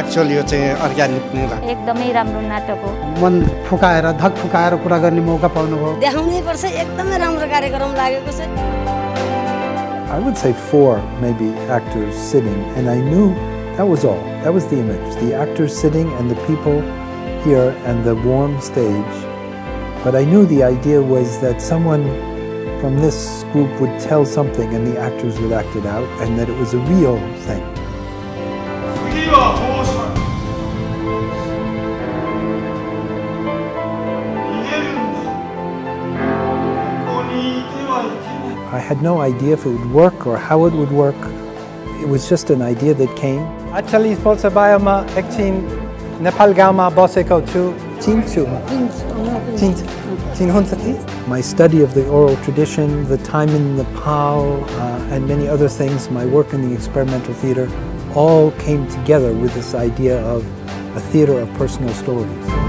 Actually यो चाहिँ organic नै लाग्यो एकदमै राम्रो नाटक हो मन फुकाएर धक फुकाएर कुरा गर्ने मौका पाउनुभयो देखाउनै पर्छ एकदमै राम्रो कार्यक्रम लागेको छ I would say 4 maybe actors sitting, and I knew that was all. That was the image. The actors sitting and the people here and the warm stage. But I knew the idea was that someone from this group would tell something and the actors would act it out, and that it was a real thing. I had no idea if it would work or how it would work. It was just an idea that came. Actually, Polsabaiama एकछिन नेपाल गाउँमा बसेको छु चिन्छु चिन्नुहुन्छ ती My study of the oral tradition, the time in Nepal, and many other things, my work in the experimental theater, all came together with this idea of a theater of personal stories.